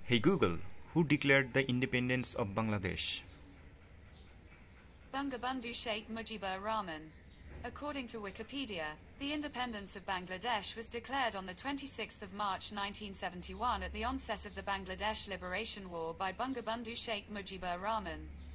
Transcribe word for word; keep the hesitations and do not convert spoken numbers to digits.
Hey Google, who declared the independence of Bangladesh? Bangabandhu Sheikh Mujibur Rahman. According to Wikipedia, the independence of Bangladesh was declared on the twenty-sixth of March nineteen seventy-one at the onset of the Bangladesh Liberation War by Bangabandhu Sheikh Mujibur Rahman.